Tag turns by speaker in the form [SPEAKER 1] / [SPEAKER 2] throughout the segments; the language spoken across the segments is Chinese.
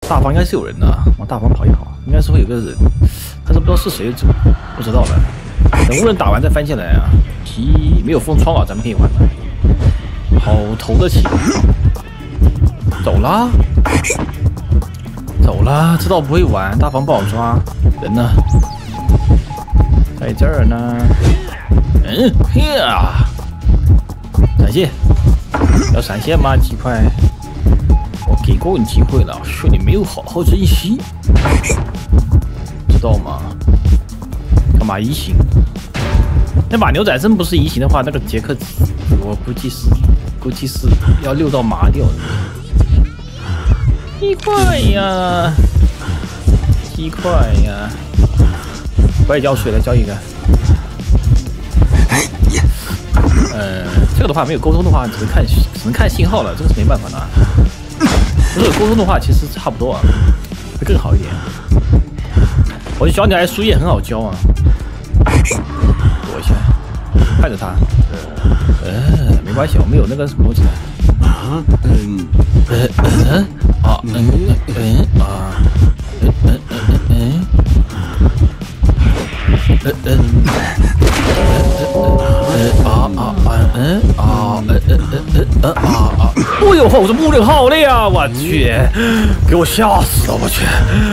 [SPEAKER 1] 大房应该是有人的，往大房跑也好，应该是会有个人，但是不知道是谁，这不知道了。等无人打完再翻进来啊！题没有封窗啊，咱们可以玩的。好投得起，走啦，走啦，知道不会玩，大房不好抓，人呢？在这儿呢。呀，闪现，要闪现吗？鸡块，我给过你机会了，是你没有好好珍惜，知道吗？干嘛移形？那把牛仔真不是移形的话，那个杰克，我估计是要溜到麻掉的。鸡块呀，鸡块呀，我也浇水了，浇一个。这个的话没有沟通的话，只能看信号了，这个是没办法的啊。如果有沟通的话，其实差不多啊，会更好一点。我就教你来输液很好教啊，躲一下，看着他。没关系，我们有那个什么东西的。哎呦，我这木人好累啊！我去，给我吓死了！我去，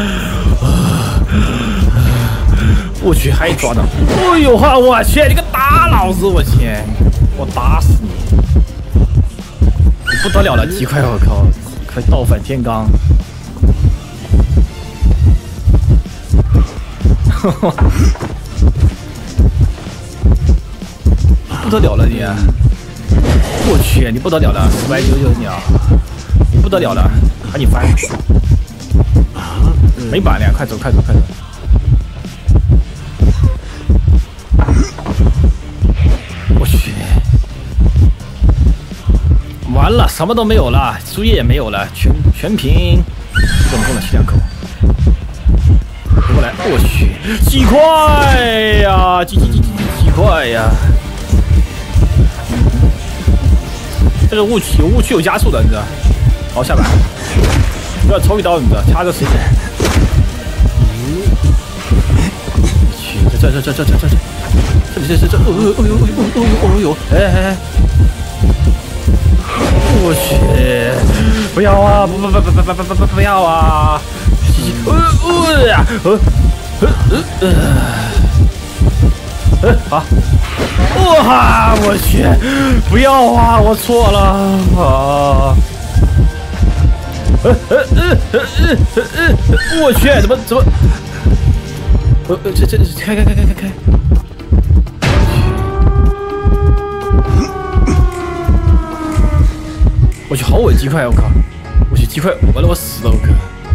[SPEAKER 1] 我去，还抓呢！哎呦哈，我去，你个大老子！我去，我打死你！不得了了，鸡块！我靠，快倒反天罡！不得了了你！我去，你不得了了，歪九九你啊！你不得了了，把你翻！没板了，快走快走快走！我去，完了，什么都没有了，输液也没有了，全屏，总共了7-2口。回过来，我去，鸡块呀，鸡块呀！这个误区有加速的，你知道？好，下板，不要抽一刀，你知道？掐着时间。去，这，哦呦，哎，我去，不要啊，不要啊！好。哇！我去，不要啊！我错了啊！我去，怎么？这开！我去，好稳鸡块！我靠！我去鸡块，完了我死了！我靠！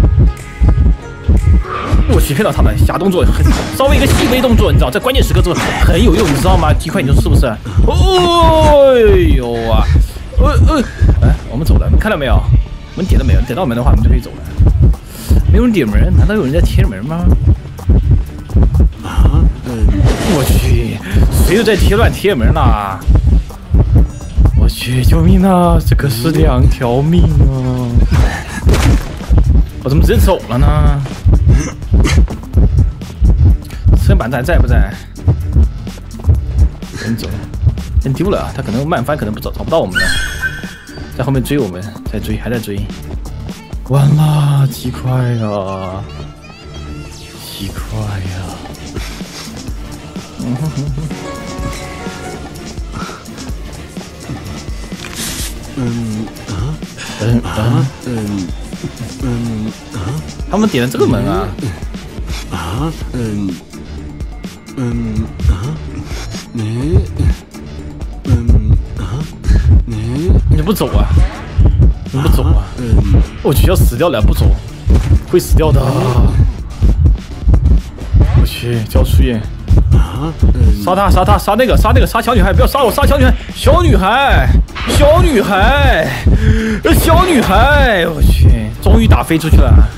[SPEAKER 1] 我去，骗到他们瞎动作，稍微一个细微动作，你知道，在关键时刻做很有用，你知道吗？鸡块，你说是不是？哎呦啊！哎，我们走了，你看到没有？我们点了没有？点到门的话，我们就可以走了。没有人点门，难道有人在贴门吗？我去，谁又在乱贴门啦？我去，救命啊！这可是2条命啊！我怎么直接走了呢？车板还在不在？人走，人丢了，他可能慢翻，可能找不到我们了，在后面追我们，在追，还在追。完了，鸡块呀，鸡块呀！他们点了这个门啊！你不走啊？你不走啊？我去，要死掉了，不走，会死掉的。我去，交出验。杀他！杀那个！杀小女孩！不要杀我！杀小女孩！小女孩！我去，终于打飞出去了。